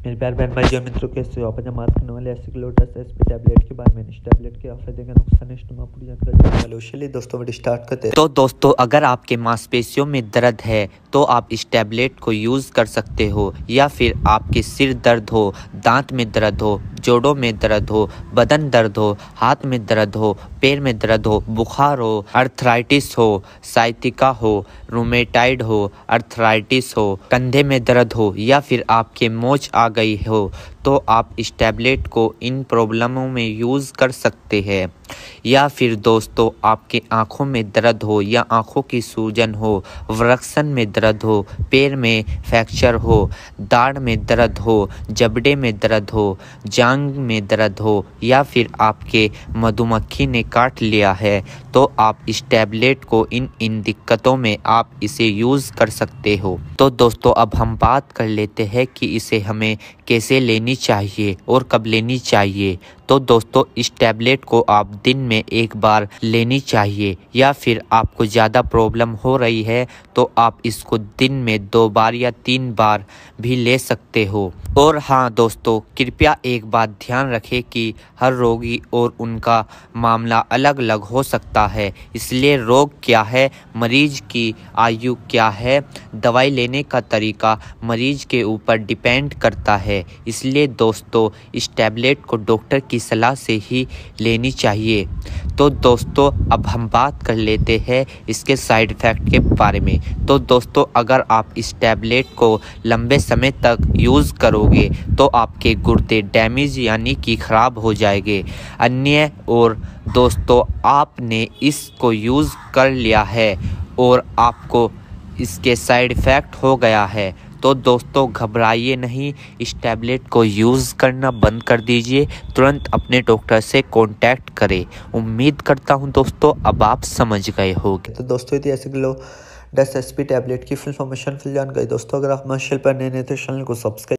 मेरे प्यार बहन भाई और मित्रों, कैसे हो आप? आज हम बात करने वाले ऐसे लोटस एसपी टैबलेट के बारे में। इस टैबलेट के फायदे का नुकसान इस्तेमाल पूरी जानकारी देने वाले हो। चलिए दोस्तों वीडियो स्टार्ट करते हैं। तो दोस्तों, अगर आपके मांसपेशियों में दर्द है तो आप इस टैबलेट को यूज़ कर सकते हो, या फिर आपके सिर दर्द हो, दांत में दर्द हो, जोड़ों में दर्द हो, बदन दर्द हो, हाथ में दर्द हो, पैर में दर्द हो, बुखार हो, अर्थराइटिस हो, साइटिका हो, रूमेटाइड हो, अर्थराइटिस हो, कंधे में दर्द हो, या फिर आपके मोच आ गई हो, तो आप इस टैबलेट को इन प्रॉब्लमों में यूज़ कर सकते हैं। या फिर दोस्तों, आपके आँखों में दर्द हो या आँखों की सूजन हो, वृक्सन में दर्द हो, पैर में फ्रैक्चर हो, दाढ़ में दर्द हो, जबड़े में दर्द हो, जांघ में दर्द हो, या फिर आपके मधुमक्खी ने काट लिया है, तो आप इस टैबलेट को इन दिक्कतों में आप इसे यूज़ कर सकते हो। तो दोस्तों, अब हम बात कर लेते हैं कि इसे हमें कैसे लेनी चाहिए और कब लेनी चाहिए। तो दोस्तों, इस टैबलेट को आप दिन में एक बार लेनी चाहिए, या फिर आपको ज़्यादा प्रॉब्लम हो रही है तो आप इसको दिन में 2 बार या 3 बार भी ले सकते हो। और हाँ दोस्तों, कृपया एक बात ध्यान रखें कि हर रोगी और उनका मामला अलग अलग हो सकता है, इसलिए रोग क्या है, मरीज की आयु क्या है, दवाई लेने का तरीका मरीज के ऊपर डिपेंड करता है। इसलिए दोस्तों, इस टैबलेट को डॉक्टर की सलाह से ही लेनी चाहिए। तो दोस्तों, अब हम बात कर लेते हैं इसके साइड इफ़ेक्ट के बारे में। तो दोस्तों, अगर आप इस टैबलेट को लंबे समय तक यूज़ करोगे तो आपके गुर्दे डैमेज यानी कि ख़राब हो जाएंगे। अन्य और दोस्तों, आपने इसको यूज़ कर लिया है और आपको इसके साइड इफ़ेक्ट हो गया है तो दोस्तों घबराइए नहीं, इस टैबलेट को यूज़ करना बंद कर दीजिए। तुरंत अपने डॉक्टर से कांटेक्ट करें। उम्मीद करता हूं दोस्तों अब आप समझ गए होंगे। तो दोस्तों, ये ऐसे लोटस एसपी टैबलेट की फुल इन्फॉर्मेशन, फुल जानकारी। दोस्तों, अगर आप हमारे चैनल पर नए तो चैनल को सब्सक्राइब